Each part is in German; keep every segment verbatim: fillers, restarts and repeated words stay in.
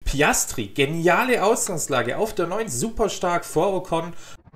Piastri, geniale Ausgangslage auf der neun, super stark vor Ocon.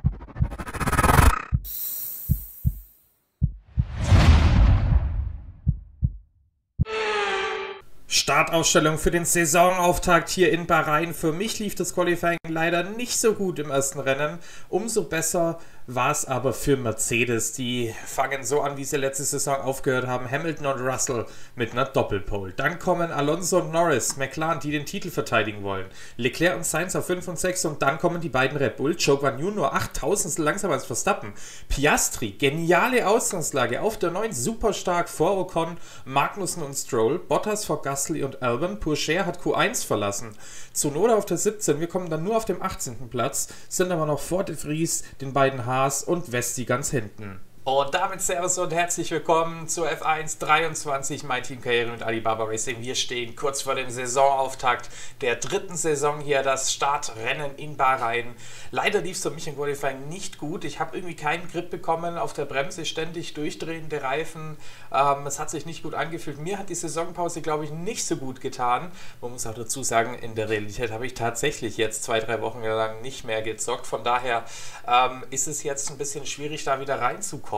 Startausstellung für den Saisonauftakt hier in Bahrain. Für mich lief das Qualifying leider nicht so gut im ersten Rennen. Umso besser war es aber für Mercedes. Die fangen so an, wie sie letzte Saison aufgehört haben. Hamilton und Russell mit einer Doppelpole. Dann kommen Alonso und Norris, McLaren, die den Titel verteidigen wollen. Leclerc und Sainz auf fünf und sechs und dann kommen die beiden Red Bull. Zhou Guan Yu nur achttausendstel langsamer als Verstappen. Piastri, geniale Ausgangslage auf der neun, super stark vor Ocon, Magnussen und Stroll. Bottas vor Gasly und Albon. Pourchaire hat Q eins verlassen. Tsunoda auf der siebzehn. Wir kommen dann nur auf dem achtzehnten Platz, sind aber noch vor De Vries, den beiden Haas und Vesti ganz hinten. Und damit Servus und herzlich willkommen zur F eins dreiundzwanzig, mein Team Karriere mit Alibaba Racing. Wir stehen kurz vor dem Saisonauftakt der dritten Saison hier, das Startrennen in Bahrain. Leider lief es für mich im Qualifying nicht gut. Ich habe irgendwie keinen Grip bekommen auf der Bremse, ständig durchdrehende Reifen. Ähm, es hat sich nicht gut angefühlt. Mir hat die Saisonpause, glaube ich, nicht so gut getan. Man muss auch dazu sagen, in der Realität habe ich tatsächlich jetzt zwei, drei Wochen lang nicht mehr gezockt. Von daher ähm, ist es jetzt ein bisschen schwierig, da wieder reinzukommen.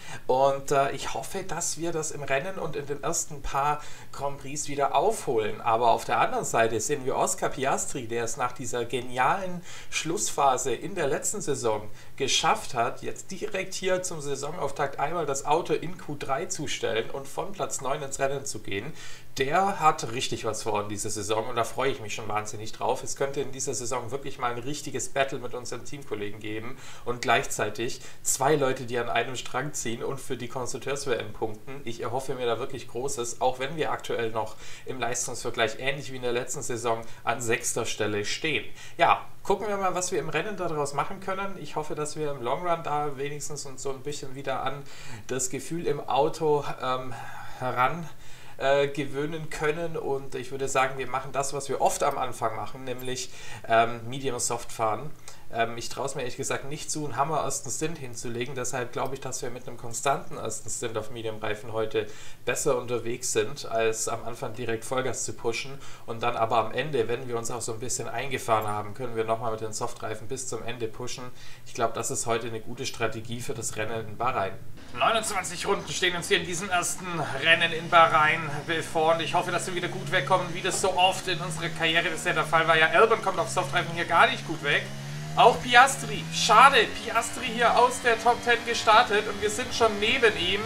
Und äh, ich hoffe, dass wir das im Rennen und in den ersten paar Grand Prix wieder aufholen. Aber auf der anderen Seite sehen wir Oscar Piastri, der es nach dieser genialen Schlussphase in der letzten Saison geschafft hat, jetzt direkt hier zum Saisonauftakt einmal das Auto in Q drei zu stellen und von Platz neun ins Rennen zu gehen. Der hat richtig was vor in dieser Saison und da freue ich mich schon wahnsinnig drauf. Es könnte in dieser Saison wirklich mal ein richtiges Battle mit unseren Teamkollegen geben und gleichzeitig zwei Leute, die an einem Strang ziehen und für die Konstrukteurs-W M punkten. Ich erhoffe mir da wirklich Großes, auch wenn wir aktuell noch im Leistungsvergleich ähnlich wie in der letzten Saison an sechster Stelle stehen. Ja, gucken wir mal, was wir im Rennen daraus machen können. Ich hoffe, dass wir im Long Run da wenigstens uns so ein bisschen wieder an das Gefühl im Auto ähm, heran Äh, gewöhnen können und ich würde sagen, wir machen das, was wir oft am Anfang machen, nämlich ähm, Medium Soft fahren. Ähm, ich traue es mir ehrlich gesagt nicht zu, einen Hammer ersten Stint hinzulegen, deshalb glaube ich, dass wir mit einem konstanten ersten Stint auf Medium-Reifen heute besser unterwegs sind, als am Anfang direkt Vollgas zu pushen und dann aber am Ende, wenn wir uns auch so ein bisschen eingefahren haben, können wir nochmal mit den Softreifen bis zum Ende pushen. Ich glaube, das ist heute eine gute Strategie für das Rennen in Bahrain. neunundzwanzig Runden stehen uns hier in diesem ersten Rennen in Bahrain bevor und ich hoffe, dass wir wieder gut wegkommen, wie das so oft in unserer Karriere bisher der Fall war. Ja, Albon kommt auf Softreifen hier gar nicht gut weg. Auch Piastri, schade, Piastri hier aus der Top zehn gestartet und wir sind schon neben ihm.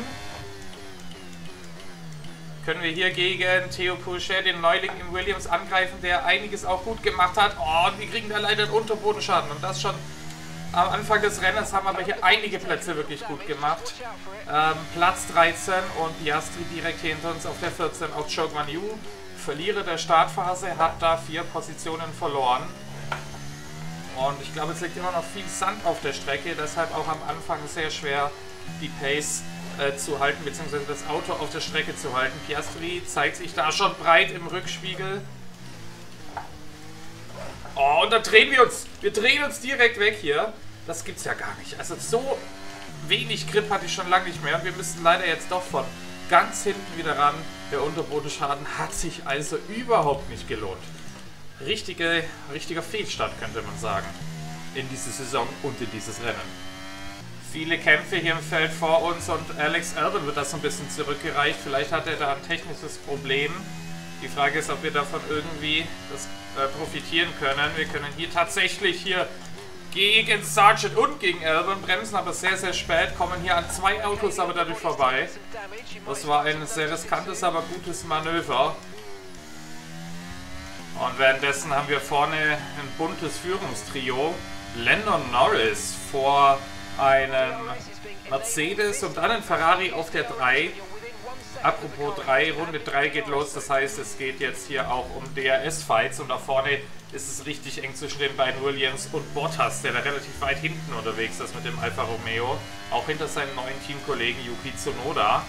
Können wir hier gegen Theo Pourchaire, den Neuling im Williams, angreifen, der einiges auch gut gemacht hat. Oh, und wir kriegen da leider einen Unterbodenschaden und das schon am Anfang des Rennens, haben aber hier einige Plätze wirklich gut gemacht. Ähm, Platz dreizehn und Piastri direkt hinter uns auf der vierzehn. Auch Zhou Guan Yu, Verlierer der Startphase, hat da vier Positionen verloren. Und ich glaube, es liegt immer noch viel Sand auf der Strecke, deshalb auch am Anfang sehr schwer die Pace äh, zu halten, beziehungsweise das Auto auf der Strecke zu halten. Piastri zeigt sich da schon breit im Rückspiegel. Oh, und da drehen wir uns. Wir drehen uns direkt weg hier. Das gibt's ja gar nicht. Also so wenig Grip hatte ich schon lange nicht mehr. Und wir müssen leider jetzt doch von ganz hinten wieder ran. Der Unterbodenschaden hat sich also überhaupt nicht gelohnt. Richtige, richtiger Fehlstart, könnte man sagen, in diese Saison und in dieses Rennen. Viele Kämpfe hier im Feld vor uns und Alex Albon wird das so ein bisschen zurückgereicht. Vielleicht hat er da ein technisches Problem. Die Frage ist, ob wir davon irgendwie das, äh, profitieren können. Wir können hier tatsächlich hier gegen Sargent und gegen Albon bremsen, aber sehr, sehr spät. Kommen hier an zwei Autos aber dadurch vorbei. Das war ein sehr riskantes, aber gutes Manöver. Und währenddessen haben wir vorne ein buntes Führungstrio. Lando Norris vor einem Mercedes und dann ein Ferrari auf der drei. Apropos drei, Runde drei geht los, das heißt, es geht jetzt hier auch um D R S-Fights und da vorne ist es richtig eng zwischen den beiden Williams und Bottas, der da relativ weit hinten unterwegs ist mit dem Alfa Romeo. Auch hinter seinem neuen Teamkollegen Yuki Tsunoda.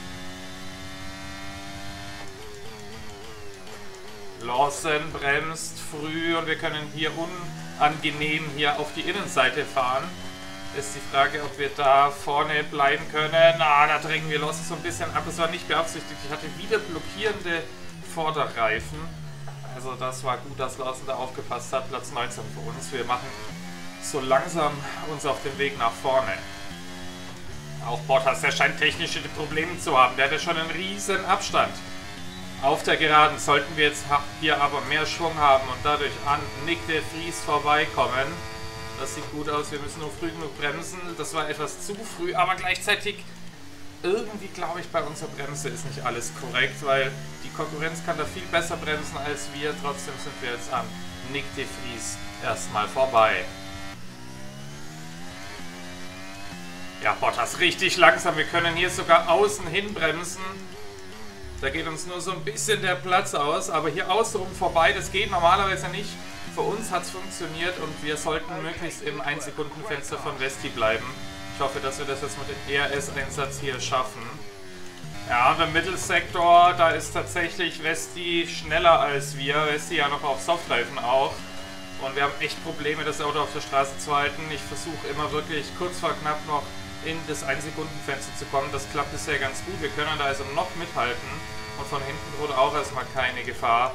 Lawson bremst früh und wir können hier unangenehm hier auf die Innenseite fahren. Ist die Frage, ob wir da vorne bleiben können. Ah, da drängen wir Lawson so ein bisschen ab. Es war nicht beabsichtigt. Ich hatte wieder blockierende Vorderreifen. Also das war gut, dass Lawson da aufgepasst hat. Platz neunzehn für uns. Wir machen so langsam uns auf den Weg nach vorne. Auch Bottas, der scheint technische Probleme zu haben. Der hat ja schon einen riesen Abstand. Auf der Geraden sollten wir jetzt hier aber mehr Schwung haben und dadurch an Nick de Vries vorbeikommen. Das sieht gut aus, wir müssen nur früh genug bremsen. Das war etwas zu früh, aber gleichzeitig irgendwie glaube ich, bei unserer Bremse ist nicht alles korrekt, weil die Konkurrenz kann da viel besser bremsen als wir. Trotzdem sind wir jetzt an Nick de Vries erstmal vorbei. Ja, Bottas richtig langsam. Wir können hier sogar außen hin bremsen. Da geht uns nur so ein bisschen der Platz aus, aber hier außenrum vorbei, das geht normalerweise nicht. Für uns hat es funktioniert und wir sollten möglichst im ein Sekunden Fenster von Vesti bleiben. Ich hoffe, dass wir das jetzt mit dem E R S-Einsatz hier schaffen. Ja, und im Mittelsektor, da ist tatsächlich Vesti schneller als wir. Vesti ja noch auf Softreifen auch. Und wir haben echt Probleme, das Auto auf der Straße zu halten. Ich versuche immer wirklich kurz vor knapp noch in das ein Sekunden Fenster zu kommen. Das klappt bisher ganz gut. Wir können da also noch mithalten. Und von hinten droht auch erstmal keine Gefahr.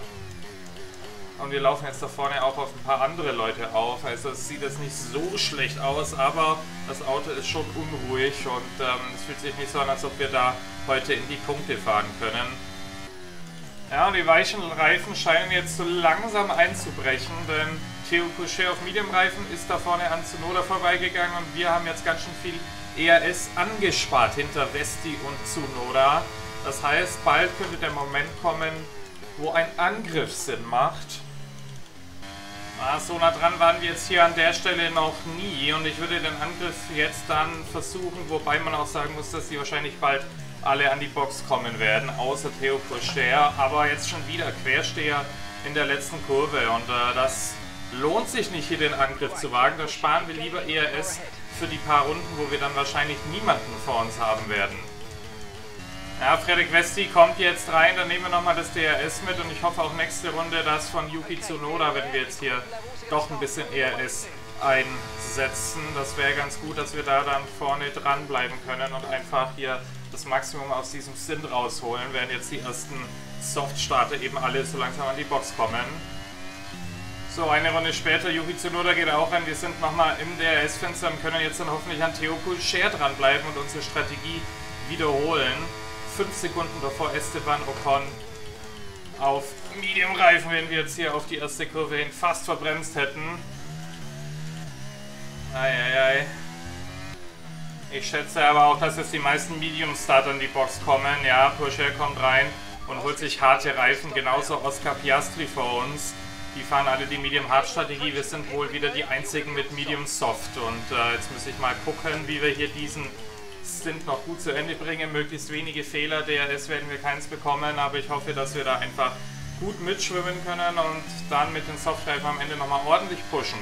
Und wir laufen jetzt da vorne auch auf ein paar andere Leute auf. Also es sieht jetzt nicht so schlecht aus, aber das Auto ist schon unruhig und ähm, es fühlt sich nicht so an, als ob wir da heute in die Punkte fahren können. Ja, und die weichen Reifen scheinen jetzt so langsam einzubrechen, denn Theo Pourchaire auf Medium-Reifen ist da vorne an Tsunoda vorbeigegangen und wir haben jetzt ganz schön viel E R S angespart hinter Vesti und Tsunoda. Das heißt, bald könnte der Moment kommen, wo ein Angriff Sinn macht. Ah, so nah dran waren wir jetzt hier an der Stelle noch nie und ich würde den Angriff jetzt dann versuchen, wobei man auch sagen muss, dass die wahrscheinlich bald alle an die Box kommen werden, außer Theo Pourchaire, aber jetzt schon wieder Quersteher in der letzten Kurve und äh, das lohnt sich nicht, hier den Angriff zu wagen. Da sparen wir lieber E R S für die paar Runden, wo wir dann wahrscheinlich niemanden vor uns haben werden. Ja, Frederik Vesti kommt jetzt rein, dann nehmen wir nochmal das D R S mit und ich hoffe auch nächste Runde das von Yuki Tsunoda, wenn wir jetzt hier doch ein bisschen E R S einsetzen. Das wäre ganz gut, dass wir da dann vorne dranbleiben können und einfach hier das Maximum aus diesem Stint rausholen, während jetzt die ersten Softstarter eben alle so langsam an die Box kommen. So, eine Runde später, Yuki Tsunoda geht auch rein, wir sind nochmal im D R S-Fenster und können jetzt dann hoffentlich an Theo Pourchaire dranbleiben und unsere Strategie wiederholen. Fünf Sekunden bevor Esteban Ocon auf Medium-Reifen, wenn wir jetzt hier auf die erste Kurve hin fast verbremst hätten. Eieiei. Ich schätze aber auch, dass jetzt die meisten Medium-Starter in die Box kommen. Ja, Pourchaire kommt rein und holt sich harte Reifen, genauso Oscar Piastri vor uns. Die fahren alle die Medium-Hard-Strategie. Wir sind wohl wieder die einzigen mit Medium-Soft. Und äh, jetzt muss ich mal gucken, wie wir hier diesen Stint noch gut zu Ende bringen. Möglichst wenige Fehler. D R S werden wir keins bekommen, aber ich hoffe, dass wir da einfach gut mitschwimmen können und dann mit den Softreifen am Ende nochmal ordentlich pushen.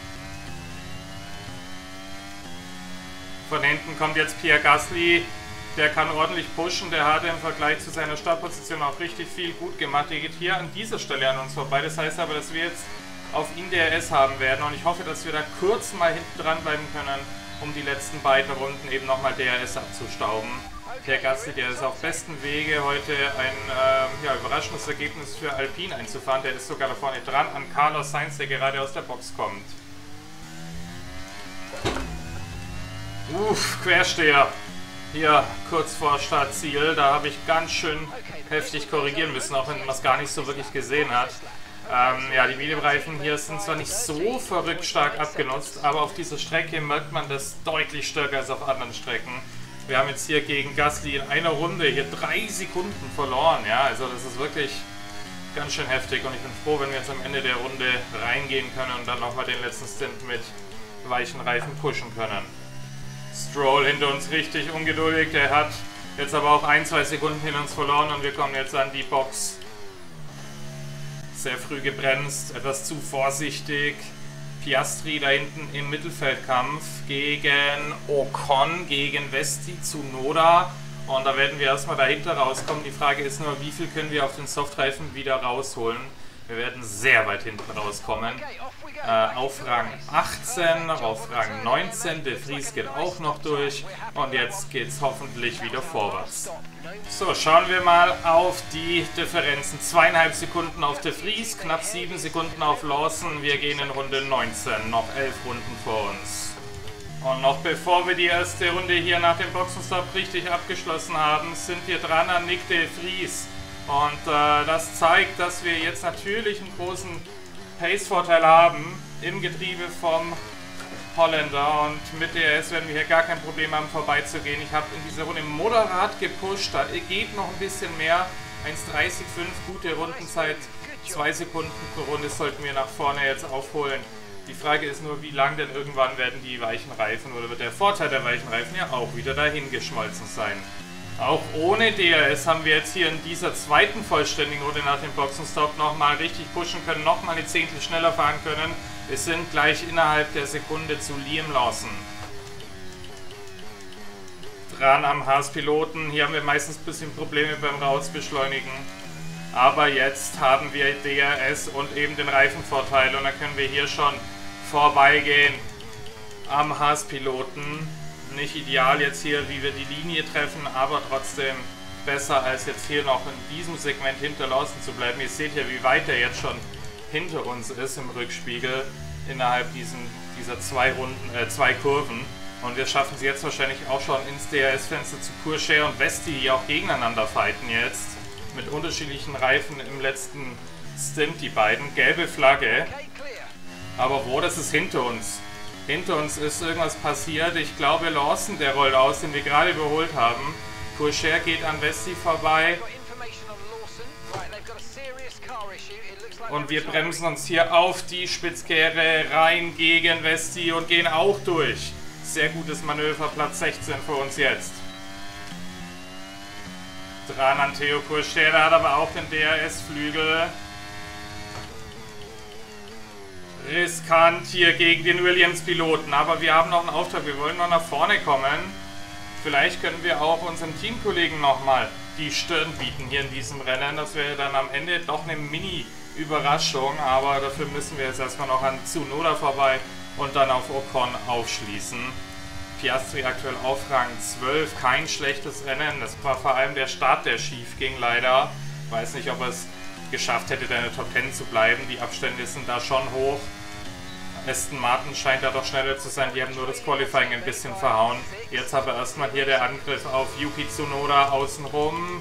Von hinten kommt jetzt Pierre Gasly. Der kann ordentlich pushen, der hat im Vergleich zu seiner Startposition auch richtig viel gut gemacht. Der geht hier an dieser Stelle an uns vorbei. Das heißt aber, dass wir jetzt auf ihn D R S haben werden und ich hoffe, dass wir da kurz mal hinten dran bleiben können, um die letzten beiden Runden eben nochmal D R S abzustauben. Der Gasly, der ist auf bestem Wege, heute ein äh, ja, überraschendes Ergebnis für Alpine einzufahren. Der ist sogar da vorne dran an Carlos Sainz, der gerade aus der Box kommt. Uff, Quersteher. Hier kurz vor Startziel, da habe ich ganz schön heftig korrigieren müssen, auch wenn man es gar nicht so wirklich gesehen hat. Ähm, ja, die Medium-Reifen hier sind zwar nicht so verrückt stark abgenutzt, aber auf dieser Strecke merkt man das deutlich stärker als auf anderen Strecken. Wir haben jetzt hier gegen Gasly in einer Runde hier drei Sekunden verloren, ja, also das ist wirklich ganz schön heftig und ich bin froh, wenn wir jetzt am Ende der Runde reingehen können und dann nochmal den letzten Stint mit weichen Reifen pushen können. Stroll hinter uns richtig ungeduldig, der hat jetzt aber auch ein, zwei Sekunden hinter uns verloren und wir kommen jetzt an die Box. Sehr früh gebremst, etwas zu vorsichtig. Piastri da hinten im Mittelfeldkampf gegen Ocon, gegen Vesti, Tsunoda. Und da werden wir erstmal dahinter rauskommen. Die Frage ist nur, wie viel können wir auf den Softreifen wieder rausholen. Wir werden sehr weit hinten rauskommen. Äh, auf Rang achtzehn, auf Rang neunzehn. De Vries geht auch noch durch. Und jetzt geht es hoffentlich wieder vorwärts. So, schauen wir mal auf die Differenzen. Zweieinhalb Sekunden auf De Vries, knapp sieben Sekunden auf Lawson. Wir gehen in Runde neunzehn, noch elf Runden vor uns. Und noch bevor wir die erste Runde hier nach dem Boxenstopp richtig abgeschlossen haben, sind wir dran an Nick De Vries. Und äh, das zeigt, dass wir jetzt natürlich einen großen Pace-Vorteil haben im Getriebe vom Holländer. Und mit D R S werden wir hier gar kein Problem haben, vorbeizugehen. Ich habe in dieser Runde moderat gepusht, da geht noch ein bisschen mehr. eins dreißig fünf, gute Rundenzeit, zwei Sekunden pro Runde sollten wir nach vorne jetzt aufholen. Die Frage ist nur, wie lang denn irgendwann werden die weichen Reifen oder wird der Vorteil der weichen Reifen ja auch wieder dahin geschmolzen sein. Auch ohne D R S haben wir jetzt hier in dieser zweiten vollständigen Runde nach dem Boxenstopp nochmal richtig pushen können, nochmal eine Zehntel schneller fahren können. Wir sind gleich innerhalb der Sekunde zu Liam Lawson. Dran am Haas-Piloten, hier haben wir meistens ein bisschen Probleme beim Rausbeschleunigen. Aber jetzt haben wir D R S und eben den Reifenvorteil und dann können wir hier schon vorbeigehen am Haas-Piloten. Nicht ideal jetzt hier, wie wir die Linie treffen, aber trotzdem besser als jetzt hier noch in diesem Segment hinter Lawson zu bleiben. Ihr seht ja, wie weit er jetzt schon hinter uns ist im Rückspiegel innerhalb diesen, dieser zwei Runden, äh, zwei Kurven. Und wir schaffen es jetzt wahrscheinlich auch schon ins D R S-Fenster zu Pourchaire und Vesti, die auch gegeneinander fighten jetzt. Mit unterschiedlichen Reifen im letzten Stint, die beiden. Gelbe Flagge. Aber wo, das ist hinter uns. Hinter uns ist irgendwas passiert. Ich glaube, Lawson, der rollt aus, den wir gerade überholt haben. Pourchaire geht an Vesti vorbei. Und wir bremsen uns hier auf die Spitzkehre rein gegen Vesti und gehen auch durch. Sehr gutes Manöver, Platz sechzehn für uns jetzt. Dran an Theo Pourchaire, der hat aber auch den D R S-Flügel. Riskant hier gegen den Williams-Piloten, aber wir haben noch einen Auftrag, wir wollen noch nach vorne kommen. Vielleicht können wir auch unserem Teamkollegen nochmal die Stirn bieten hier in diesem Rennen. Das wäre dann am Ende doch eine Mini-Überraschung, aber dafür müssen wir jetzt erstmal noch an Tsunoda vorbei und dann auf Ocon aufschließen. Piastri aktuell auf Rang zwölf, kein schlechtes Rennen. Das war vor allem der Start, der schief ging leider. Ich weiß nicht, ob er es geschafft hätte, in der Top zehn zu bleiben. Die Abstände sind da schon hoch. Aston Martin scheint da doch schneller zu sein. Die haben nur das Qualifying ein bisschen verhauen. Jetzt aber erstmal hier der Angriff auf Yuki Tsunoda außenrum.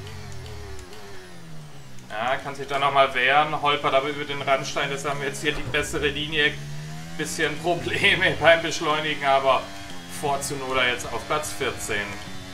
Ja, kann sich da nochmal wehren. Holpert aber über den Randstein. Das haben wir jetzt hier die bessere Linie. Bisschen Probleme beim Beschleunigen, aber vor Tsunoda jetzt auf Platz vierzehn.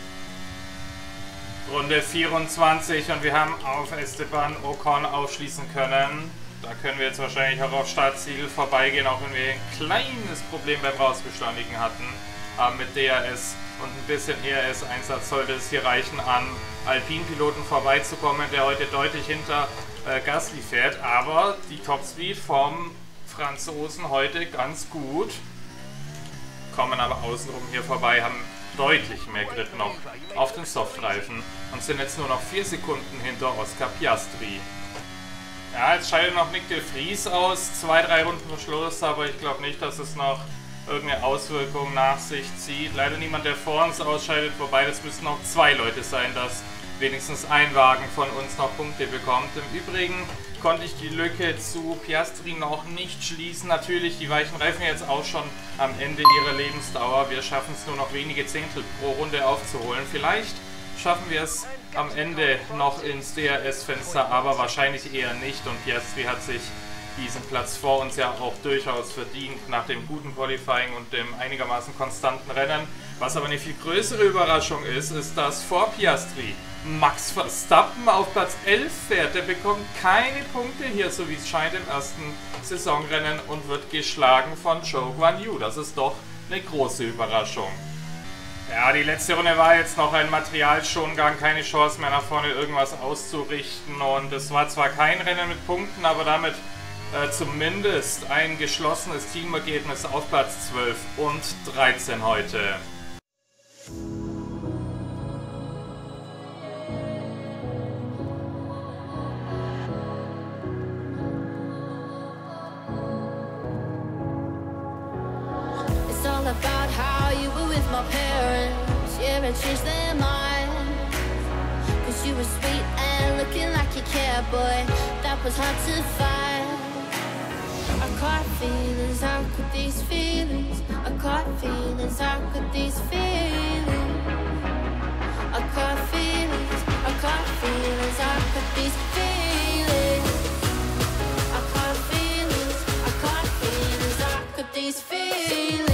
Runde vierundzwanzig und wir haben auf Esteban Ocon aufschließen können. Da können wir jetzt wahrscheinlich auch auf Startziel vorbeigehen, auch wenn wir ein kleines Problem beim Rausbeschleunigen hatten. Aber mit D R S und ein bisschen E R S-Einsatz sollte es hier reichen, an Alpine-Piloten vorbeizukommen, der heute deutlich hinter äh, Gasly fährt. Aber die Topspeed vom Franzosen heute ganz gut. Kommen aber außenrum hier vorbei, haben deutlich mehr Grid noch auf den Softreifen und sind jetzt nur noch vier Sekunden hinter Oscar Piastri. Ja, jetzt scheidet noch Nick De Vries aus, zwei, drei Runden vor Schluss, aber ich glaube nicht, dass es noch irgendeine Auswirkung nach sich zieht. Leider niemand, der vor uns ausscheidet, wobei das müssen noch zwei Leute sein, dass wenigstens ein Wagen von uns noch Punkte bekommt. Im Übrigen konnte ich die Lücke zu Piastri noch nicht schließen. Natürlich, die weichen Reifen jetzt auch schon am Ende ihrer Lebensdauer. Wir schaffen es nur noch wenige Zehntel pro Runde aufzuholen. Vielleicht schaffen wir es am Ende noch ins D R S-Fenster, aber wahrscheinlich eher nicht. Und Piastri hat sich diesen Platz vor uns ja auch durchaus verdient nach dem guten Qualifying und dem einigermaßen konstanten Rennen. Was aber eine viel größere Überraschung ist, ist, dass vor Piastri Max Verstappen auf Platz elf fährt. Der bekommt keine Punkte hier, so wie es scheint, im ersten Saisonrennen und wird geschlagen von Zhou Guanyu. Das ist doch eine große Überraschung. Ja, die letzte Runde war jetzt noch ein Materialschongang, keine Chance mehr nach vorne irgendwas auszurichten. Und es war zwar kein Rennen mit Punkten, aber damit äh, zumindest ein geschlossenes Teamergebnis auf Platz zwölf und dreizehn heute. while you were with my parents. Yeah, I changed their mind. Cause you were sweet and looking like you cared, boy. That was hard to find. I caught feelings, how could these feelings? I caught feelings, how could these feelings? I caught feelings, I caught feelings, how could these feelings? I caught feelings, I caught feelings, how could these feelings?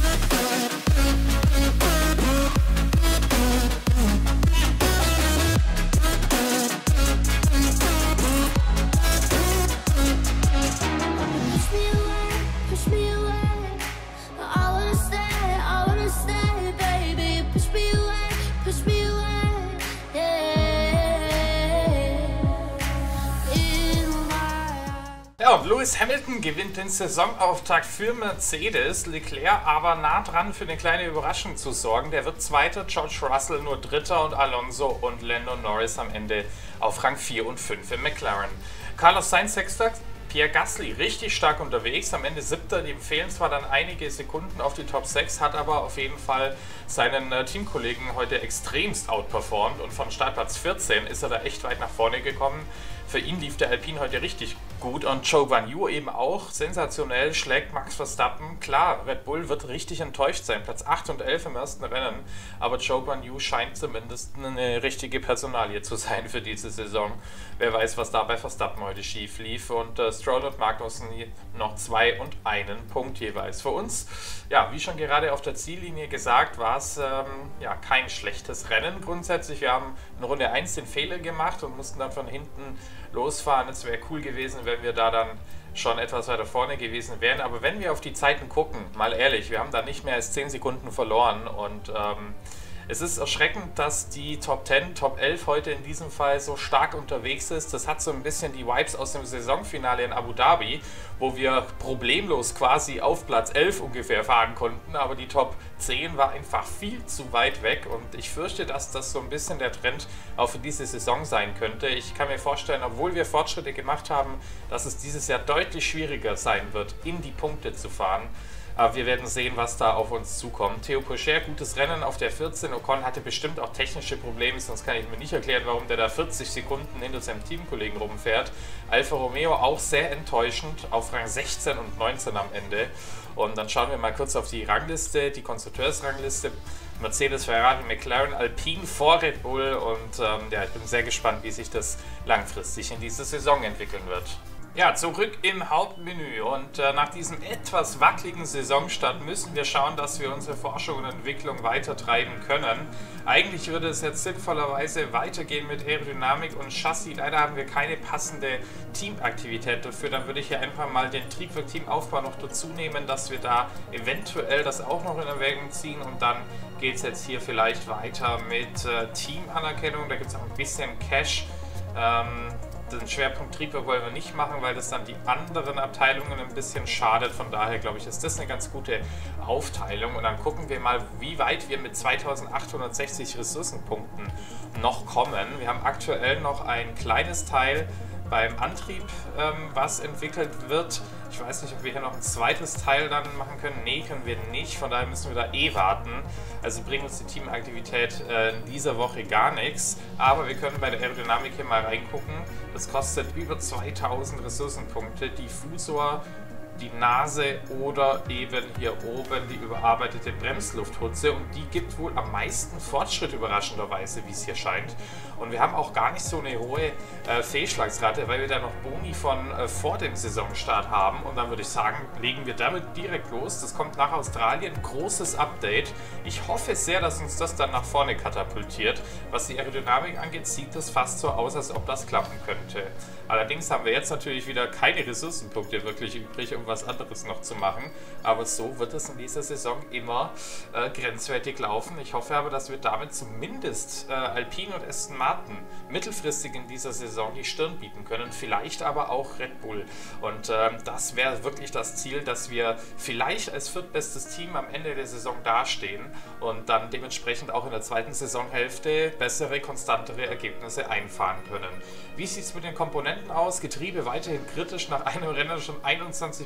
Ja, und Lewis Hamilton gewinnt den Saisonauftakt für Mercedes, Leclerc aber nah dran für eine kleine Überraschung zu sorgen. Der wird Zweiter, George Russell nur Dritter und Alonso und Lando Norris am Ende auf Rang vier und fünf im McLaren. Carlos Sainz Sechster, Pierre Gasly richtig stark unterwegs, am Ende Siebter, dem fehlen zwar dann einige Sekunden auf die Top sechs, hat aber auf jeden Fall seinen äh, Teamkollegen heute extremst outperformt und von Startplatz vierzehn ist er da echt weit nach vorne gekommen. Für ihn lief der Alpine heute richtig gut und Zhou Guanyu eben auch sensationell, schlägt Max Verstappen. Klar, Red Bull wird richtig enttäuscht sein, Platz acht und elf im ersten Rennen, aber Zhou Guanyu scheint zumindest eine richtige Personalie zu sein für diese Saison. Wer weiß, was da bei Verstappen heute schief lief und äh, Stroll und Magnussen noch zwei und einen Punkt jeweils. Für uns, ja, wie schon gerade auf der Ziellinie gesagt, war es ähm, ja, kein schlechtes Rennen grundsätzlich. Wir haben in Runde eins den Fehler gemacht und mussten dann von hinten losfahren. Es wäre cool gewesen, wenn wir da dann schon etwas weiter vorne gewesen wären. Aber wenn wir auf die Zeiten gucken, mal ehrlich, wir haben da nicht mehr als zehn Sekunden verloren und ähm, es ist erschreckend, dass die Top zehn, Top elf heute in diesem Fall so stark unterwegs ist. Das hat so ein bisschen die Vibes aus dem Saisonfinale in Abu Dhabi, wo wir problemlos quasi auf Platz elf ungefähr fahren konnten, aber die Top zehn war einfach viel zu weit weg und ich fürchte, dass das so ein bisschen der Trend auch für diese Saison sein könnte. Ich kann mir vorstellen, obwohl wir Fortschritte gemacht haben, dass es dieses Jahr deutlich schwieriger sein wird, in die Punkte zu fahren. Aber wir werden sehen, was da auf uns zukommt. Theo Pourchaire, gutes Rennen auf der vierzehn. Ocon hatte bestimmt auch technische Probleme, sonst kann ich mir nicht erklären, warum der da vierzig Sekunden hinter seinem Teamkollegen rumfährt. Alfa Romeo auch sehr enttäuschend auf Rang sechzehn und neunzehn am Ende. Und dann schauen wir mal kurz auf die Rangliste, die Konstrukteursrangliste. Mercedes, Ferrari, McLaren, Alpine vor Red Bull. Und ähm, ja, ich bin sehr gespannt, wie sich das langfristig in dieser Saison entwickeln wird. Ja, zurück im Hauptmenü und äh, nach diesem etwas wackeligen Saisonstart müssen wir schauen, dass wir unsere Forschung und Entwicklung weiter treiben können. Eigentlich würde es jetzt sinnvollerweise weitergehen mit Aerodynamik und Chassis. Leider haben wir keine passende Teamaktivität dafür. Dann würde ich hier einfach mal den Triebwerk-Teamaufbau noch dazu nehmen, dass wir da eventuell das auch noch in Erwägung ziehen und dann geht es jetzt hier vielleicht weiter mit äh, Teamanerkennung. Da gibt es auch ein bisschen Cash. Ähm, Den Schwerpunkt Triebwerk wollen wir nicht machen, weil das dann die anderen Abteilungen ein bisschen schadet. Von daher glaube ich, ist das eine ganz gute Aufteilung. Und dann gucken wir mal, wie weit wir mit zweitausendachthundertsechzig Ressourcenpunkten noch kommen. Wir haben aktuell noch ein kleines Teil beim Antrieb, ähm, was entwickelt wird. Ich weiß nicht, ob wir hier noch ein zweites Teil dann machen können. Nee, können wir nicht. Von daher müssen wir da eh warten. Also bringt uns die Teamaktivität äh, in dieser Woche gar nichts. Aber wir können bei der Aerodynamik hier mal reingucken. Das kostet über zweitausend Ressourcenpunkte. Diffusor, die Nase oder eben hier oben die überarbeitete Bremslufthutze und die gibt wohl am meisten Fortschritt überraschenderweise, wie es hier scheint. Und wir haben auch gar nicht so eine hohe äh, Fehlschlagsrate, weil wir da noch Boni von äh, vor dem Saisonstart haben und dann würde ich sagen, legen wir damit direkt los. Das kommt nach Australien, großes Update. Ich hoffe sehr, dass uns das dann nach vorne katapultiert. Was die Aerodynamik angeht, sieht das fast so aus, als ob das klappen könnte. Allerdings haben wir jetzt natürlich wieder keine Ressourcenpunkte wirklich übrig, um was anderes noch zu machen. Aber so wird es in dieser Saison immer äh, grenzwertig laufen. Ich hoffe aber, dass wir damit zumindest äh, Alpine und Aston Martin mittelfristig in dieser Saison die Stirn bieten können. Vielleicht aber auch Red Bull. Und äh, das wäre wirklich das Ziel, dass wir vielleicht als viertbestes Team am Ende der Saison dastehen und dann dementsprechend auch in der zweiten Saisonhälfte bessere, konstantere Ergebnisse einfahren können. Wie sieht es mit den Komponenten aus? Getriebe weiterhin kritisch, nach einem Rennen schon einundzwanzig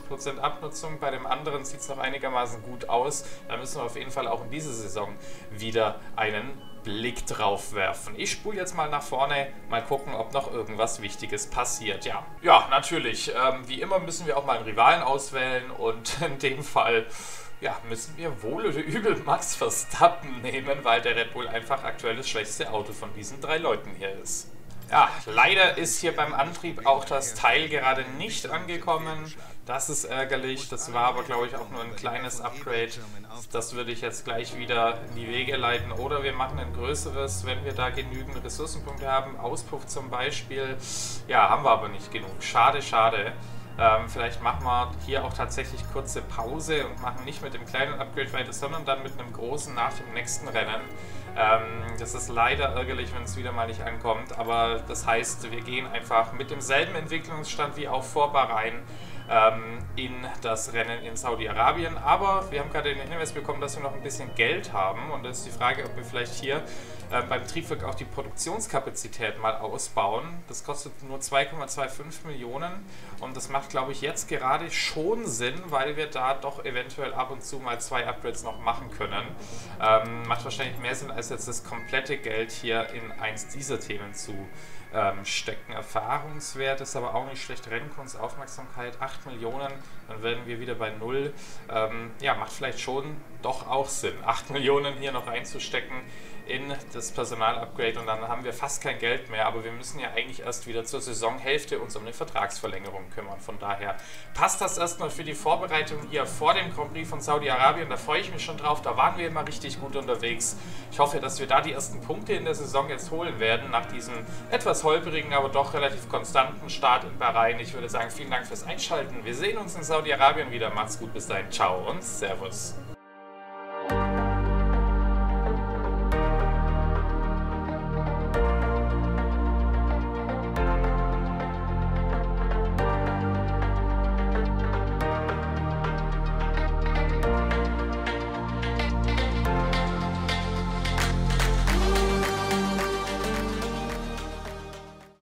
fünfzig Prozent Abnutzung, bei dem anderen sieht es noch einigermaßen gut aus. Da müssen wir auf jeden Fall auch in diese Saison wieder einen Blick drauf werfen. Ich spule jetzt mal nach vorne, mal gucken, ob noch irgendwas Wichtiges passiert. Ja, ja, natürlich. Ähm, wie immer müssen wir auch mal einen Rivalen auswählen und in dem Fall ja, müssen wir wohl oder übel Max Verstappen nehmen, weil der Red Bull einfach aktuell das schwächste Auto von diesen drei Leuten hier ist. Ja, leider ist hier beim Antrieb auch das Teil gerade nicht angekommen. Das ist ärgerlich. Das war aber, glaube ich, auch nur ein kleines Upgrade. Das würde ich jetzt gleich wieder in die Wege leiten. Oder wir machen ein größeres, wenn wir da genügend Ressourcenpunkte haben. Auspuff zum Beispiel. Ja, haben wir aber nicht genug. Schade, schade. Ähm, vielleicht machen wir hier auch tatsächlich kurze Pause und machen nicht mit dem kleinen Upgrade weiter, sondern dann mit einem großen nach dem nächsten Rennen. Ähm, das ist leider ärgerlich, wenn es wieder mal nicht ankommt, aber das heißt, wir gehen einfach mit demselben Entwicklungsstand wie auch vor Bahrain ähm, in das Rennen in Saudi-Arabien. Aber wir haben gerade den Hinweis bekommen, dass wir noch ein bisschen Geld haben und das ist die Frage, ob wir vielleicht hier äh, beim Triebwerk auch die Produktionskapazität mal ausbauen. Das kostet nur zwei Komma fünfundzwanzig Millionen und das macht, glaube ich, jetzt gerade schon Sinn, weil wir da doch eventuell ab und zu mal zwei Upgrades noch machen können. Ähm, macht wahrscheinlich mehr Sinn, als jetzt das komplette Geld hier in eins dieser Themen zu ähm, stecken. Erfahrungswert ist aber auch nicht schlecht. Rennkunst, Aufmerksamkeit, acht Millionen, dann werden wir wieder bei null. Ähm, ja, macht vielleicht schon doch auch Sinn, acht Millionen hier noch reinzustecken in das Personalupgrade und dann haben wir fast kein Geld mehr, aber wir müssen ja eigentlich erst wieder zur Saisonhälfte uns um eine Vertragsverlängerung kümmern. Von daher passt das erstmal für die Vorbereitung hier vor dem Grand Prix von Saudi-Arabien. Da freue ich mich schon drauf, da waren wir immer richtig gut unterwegs. Ich hoffe, dass wir da die ersten Punkte in der Saison jetzt holen werden, nach diesem etwas holprigen, aber doch relativ konstanten Start in Bahrain. Ich würde sagen, vielen Dank fürs Einschalten. Wir sehen uns in Saudi-Arabien wieder. Macht's gut, bis dahin. Ciao und Servus.